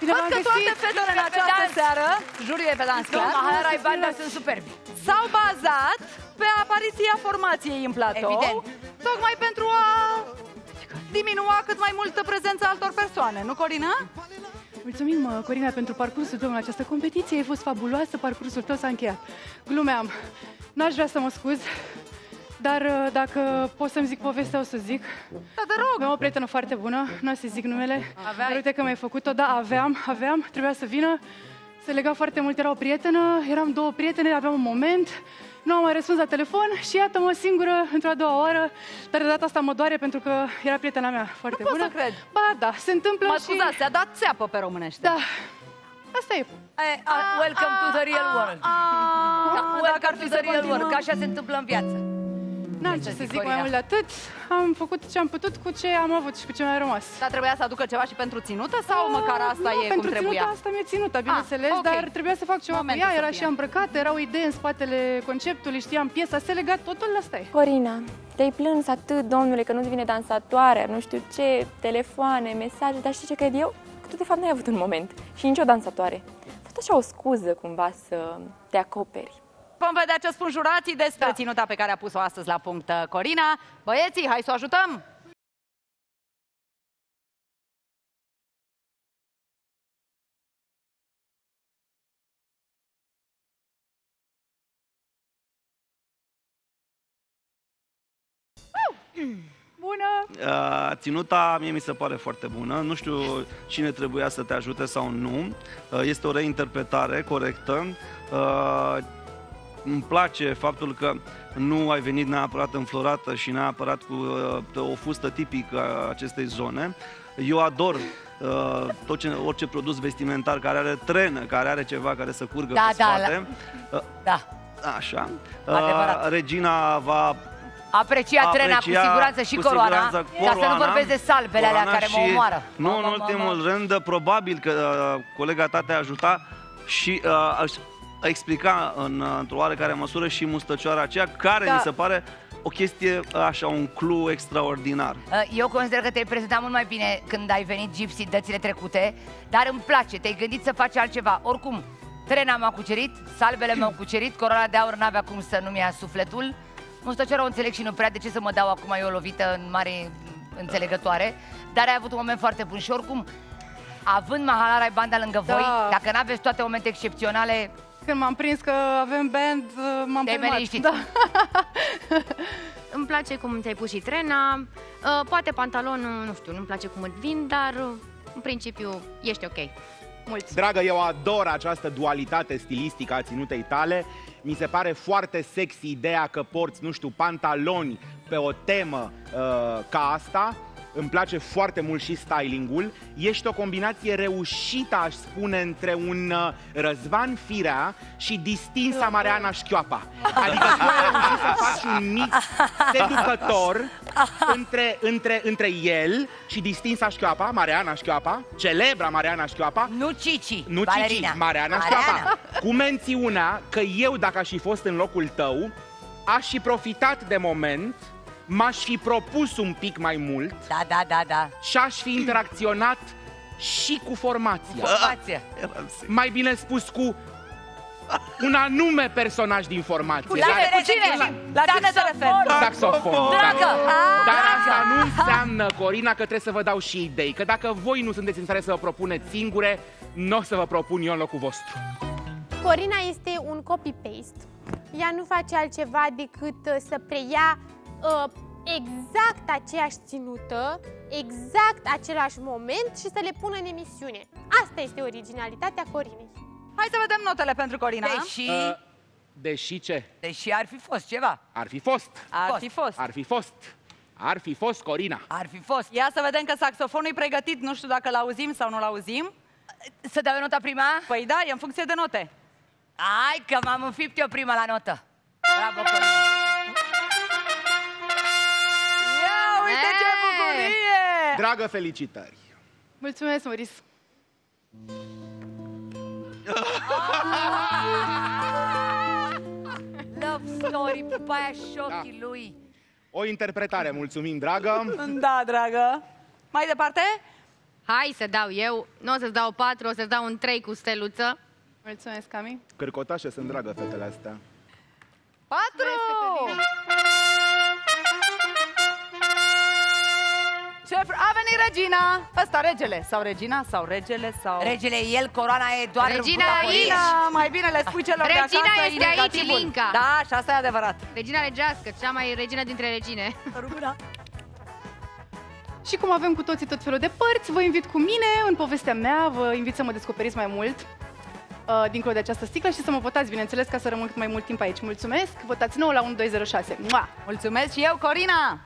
Văd că toate fetele în această seară, juriul e pe dans clar, Mahara și Banda sunt superbi. s-au bazat pe apariția formației în platou, Evident. tocmai pentru a diminua cât mai mult prezența altor persoane, nu, Corina? Mulțumim, Corina, pentru parcursul tău în această competiție. Ai fost fabuloasă, parcursul tău s-a încheiat. Glumeam. N-aș vrea să mă scuz, dar dacă pot să-mi zic povestea, o să zic. Da, te rog! Aveam o prietenă foarte bună, nu o să zic numele. Dar uite că mi-ai făcut-o, da, aveam, trebuia să vină. Se lega foarte mult, era o prietenă, eram două prietene, aveam un moment. Nu am mai răspuns la telefon și iată-mă singură într-o a doua oară, dar de data asta mă doare pentru că era prietena mea foarte bună. Nu pot să cred. Ba da, se întâmplă Mă și... scuzați, ți-a dat țeapă pe românește. Da, asta e. Welcome to the real world. Welcome to the real world, că așa se întâmplă în viață. N-am ce să zic mai mult de atât. Am făcut ce am putut cu ce am avut și cu ce mi-a rămas. Dar trebuia să aducă ceva și pentru ținută sau măcar asta nu, e cum pentru trebuia? ținuta asta mi-e ținută, bineînțeles, ok. dar trebuia să fac ceva Momentul cu ea, să era fie. și îmbrăcată, era o idee în spatele conceptului, știam piesa, se legat totul, asta e. Corina, te-ai plâns atât, domnule, că nu-ți vine dansatoare, nu știu ce, telefoane, mesaje, dar știi ce cred eu? Că tu de fapt n-ai avut un moment și nicio dansatoare. A fost așa o scuză cumva să te acoperi. Vom vedea ce spun jurații despre ținuta pe care a pus-o astăzi la punct Corina. Băieții, hai să o ajutăm! Bună! Ținuta mie mi se pare foarte bună. Nu știu cine trebuia să te ajute sau nu. Este o reinterpretare corectă. Îmi place faptul că nu ai venit neapărat înflorată și neapărat cu o fustă tipică a acestei zone. Eu ador orice produs vestimentar care are trenă, care are ceva care să curgă pe spate. Da. Așa. Adevărat. Regina va Aprecia trena cu siguranță și coroana, ca să nu vorbesc de salbele alea care mă omoară. Nu în ultimul rând, probabil că colega ta te ajuta și a explica într-o oarecare măsură și mustăcioara aceea, care mi se pare o chestie, așa, un clou extraordinar. Eu consider că te-ai prezentat mult mai bine când ai venit Gypsy dățile trecute, dar îmi place, te-ai gândit să faci altceva. Oricum, trena m-a cucerit, salbele m-au cucerit, coroana de aur n-avea cum să nu-mi ia sufletul. Mustăcioara o înțeleg și nu prea, de ce să mă dau acum eu o lovită în mare înțelegătoare, dar ai avut un moment foarte bun și oricum, având Mahalara și Banda lângă voi, dacă n-aveți toate momente excepționale... Când m-am prins că avem band, m-am calmat. Da. Îmi place cum ți-ai pus și trena, poate pantalonul, nu știu, nu-mi place cum îți vin, dar în principiu ești ok. Mulți. Dragă, eu ador această dualitate stilistică a ținutei tale. Mi se pare foarte sexy ideea că porți, nu știu, pantaloni pe o temă ca asta. Îmi place foarte mult și stylingul. Ești o combinație reușită, aș spune, între un Răzvan Firea și distinsa Mariana Șchioapa. Adică tu ai reușit să faci un mix seducător între el și distinsa Șchioapa, Mariana Șchioapa, celebra Mariana Șchioapa. Nu Cici, nu balerina. Cici, Mariana Șchioapa. Cu mențiunea că eu, dacă aș fi fost în locul tău, aș fi profitat de moment, m-aș fi propus un pic mai mult. Da. Și aș fi interacționat și cu formația. Mai bine spus, cu un anume personaj din formație. Cu cine? La cine te referi? Saxofon. Dragă! Dar asta nu înseamnă, Corina, că trebuie să vă dau și idei. Că dacă voi nu sunteți în stare să vă propuneți singure, nu o să vă propun eu în locul vostru. Corina este un copy-paste. Ea nu face altceva decât să preia exact aceeași ținută, exact același moment și să le pună în emisiune. Asta este originalitatea Corinei. Hai să vedem notele pentru Corina. Deși ce? Deși ar fi fost ceva. Ar fi fost. Ar fi fost, Corina. Ar fi fost. Ia să vedem că saxofonul e pregătit, nu știu dacă l-auzim sau nu l-auzim. Să dau eu nota prima? Păi da, e în funcție de note. Hai că m-am înfipt eu prima la notă. Bravo, Corina. Ia uite ce bucurie! Dragă, felicitări! Mulțumesc, Moris! Love story, pupaia și ochii lui. O interpretare, mulțumim, dragă! Da, dragă! Mai departe? Hai să dau eu, nu o să-ți dau 4, o să-ți dau un 3 cu steluță. Mulțumesc, Cami. Cârcotașe sunt dragă fetele astea. 4! A venit Regina! Ăsta regele, sau Regina, sau regele, sau... Regele e el, coroana e doar Regina butaforie. Mai bine le spui celor Regina de acasă este aici, indicativul. Ilinca. Da, și asta e adevărat. Regina regească, cea mai regină dintre regine. Și cum avem cu toții tot felul de părți, vă invit cu mine în povestea mea, vă invit să mă descoperiți mai mult dincolo de această sticlă și să mă votați, bineînțeles, ca să rămân cât mai mult timp aici. Mulțumesc! Votați 9 la 1206. Mua! Mulțumesc și eu, Corina!